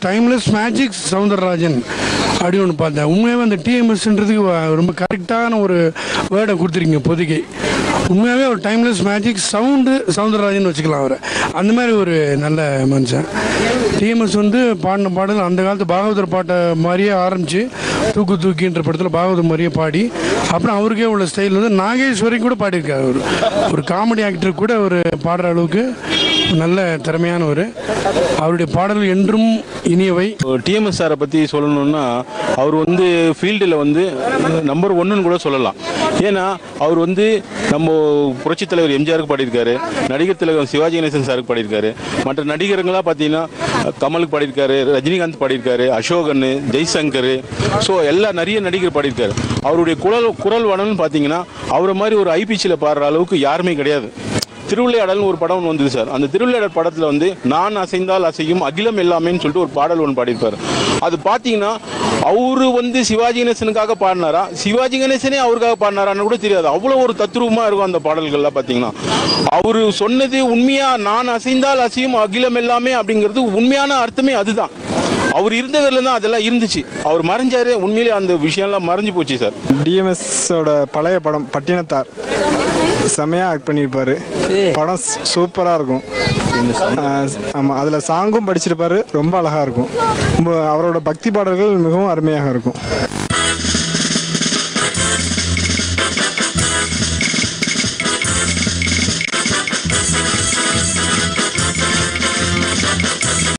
Timeless magic Soundararajan அப்படின்னு ஒன்று பார்த்தேன். உண்மையாகவே அந்த டிஎம்எஸ்ன்றதுக்கு ரொம்ப கரெக்டான ஒரு வேர்டை கொடுத்துருக்கீங்க பொதுகை. உண்மையாகவே ஒரு டைம்லெஸ் மேஜிக் சவுந்தரராஜன் வச்சுக்கலாம் அவரை. அந்த மாதிரி ஒரு நல்ல மனுஷன். டிஎம்எஸ் பாடின பாடல் அந்த காலத்து பாகவதர் பாட்டை மாதிரியே ஆரம்பித்து தூக்கின்ற படத்தில் பாகவதர் மாதிரியே பாடி, அப்புறம் அவருக்கே உள்ள ஸ்டைல் நாகேஸ்வரி கூட பாடியிருக்காரு. ஒரு காமெடி ஆக்டர் கூட ஒரு பாடுற அளவுக்கு நல்ல திறமையானவர். அவருடைய பாடல்கள் என்றும் இனியவை. டிஎம்எஸ் சாரை பற்றி சொல்லணும்னா அவர் ஃபீல்டில் நம்பர் 1ன்னு கூட சொல்லலாம். ஏன்னா அவர் நம்ம புரட்சித் தலைவர் எம்ஜிஆருக்கு பாடியிருக்காரு, நடிகர் திலகம் சிவாஜி கணேசன் சாருக்கு பாடியிருக்காரு, மற்ற நடிகர்களாக பார்த்தீங்கன்னா கமலுக்கு பாடியிருக்காரு, ரஜினிகாந்த் பாடியிருக்காரு, அசோகன், ஜெய்சங்கர், ஸோ நிறைய நடிகர் பாடியிருக்காரு. அவருடைய குரல் வளம்னு பார்த்தீங்கன்னா அவரை மாதிரி ஒரு ஐபிசியில் பாடுற அளவுக்கு யாருமே கிடையாது. திருவிளையாடல்னு ஒரு படம் வந்தது சார். அந்த திருவிளையாடல் படத்தில் நான் அசைந்தால் அசையும் அகிலம் எல்லாமேன்னு சொல்லிட்டு ஒரு பாடல் ஒன்று பாடியிருப்பார். அது பார்த்தீங்கன்னா அவரு சிவாஜி கணேசனுக்காக பாடினாரா, சிவாஜி கணேசனே அவருக்காக பாடினாரான்னு கூட தெரியாது. அவ்வளோ ஒரு தத்ரூபமாக இருக்கும் அந்த பாடல்கள்லாம். பார்த்தீங்கன்னா அவரு சொன்னது உண்மையா, நான் அசைந்தால் அசையும் அகிலம் எல்லாமே அப்படிங்கிறது உண்மையான அர்த்தமே அதுதான். அவர் இருந்தவரில் தான் அதெல்லாம் இருந்துச்சு. அவர் மறைஞ்சாரு, உண்மையிலே அந்த விஷயம்லாம் மறைஞ்சு போச்சு சார். டிஎம்எஸோட பழைய படம் பட்டினத்தார் செம்மையாக ஆக்ட் பண்ணியிருப்பார். படம் சூப்பராக இருக்கும். ஆமாம், அதில் சாங்கும் படிச்சிருப்பார். ரொம்ப அழகாக இருக்கும். அவரோட பக்தி பாடல்கள் மிகவும் அருமையாக இருக்கும்.